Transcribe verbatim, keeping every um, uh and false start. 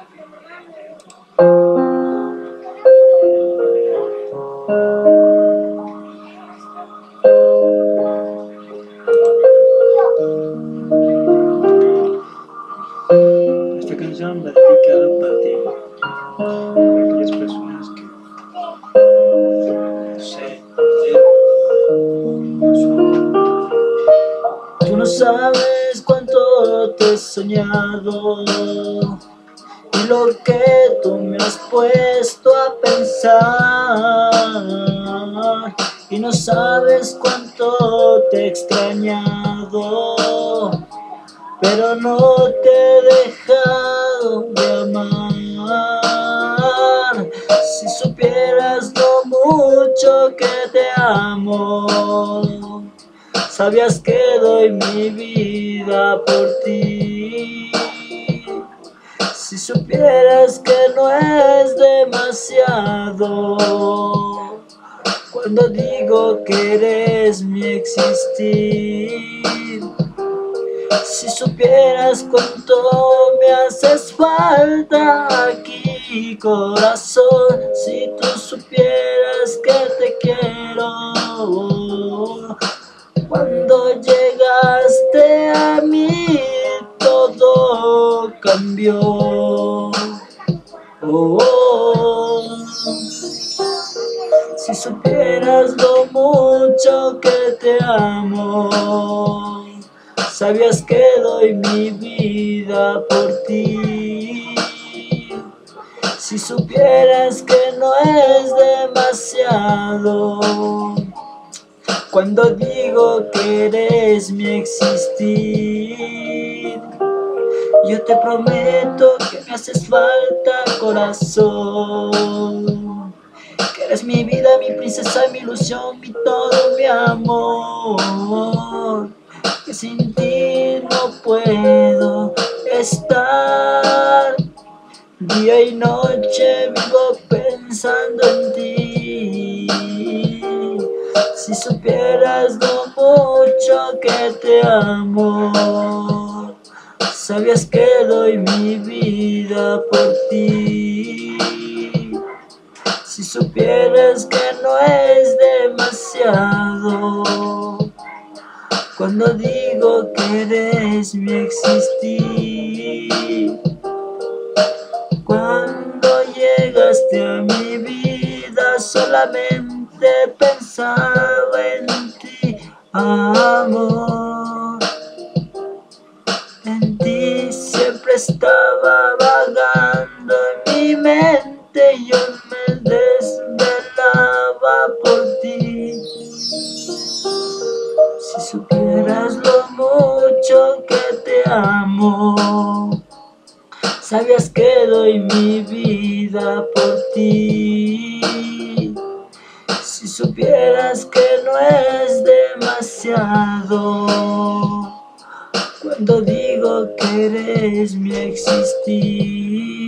Esta canción va dedicada para ti, para aquellas personas que, no sé, tú no sabes cuánto te he soñado y lo que tú me has puesto a pensar, y no sabes cuánto te he extrañado, pero no te he dejado de amar. Si supieras lo mucho que te amo, sabías que doy mi vida por ti. Si supieras que no es demasiado cuando digo que eres mi existir. Si supieras cuánto me haces falta aquí, corazón. Si tú supieras que te quiero. Cuando llegaste a mí todo cambió. Oh, oh. Si supieras lo mucho que te amo, sabías que doy mi vida por ti. Si supieras que no es demasiado cuando digo que eres mi existir. Yo te prometo que me haces falta, corazón, que eres mi vida, mi princesa, mi ilusión, mi todo, mi amor, que sin ti no puedo estar. Día y noche vivo pensando en ti. Si supieras lo mucho que te amo, sabías que doy mi vida por ti. Si supieras que no es demasiado cuando digo que eres mi existir. Cuando llegaste a mi vida solamente pensaba en ti, amor. En ti siempre estaba vagando en mi mente y yo me desvelaba por ti. Si supieras lo mucho que te amo, sabías que doy mi vida por ti. Si supieras que no es demasiado cuando digo que eres mi existir.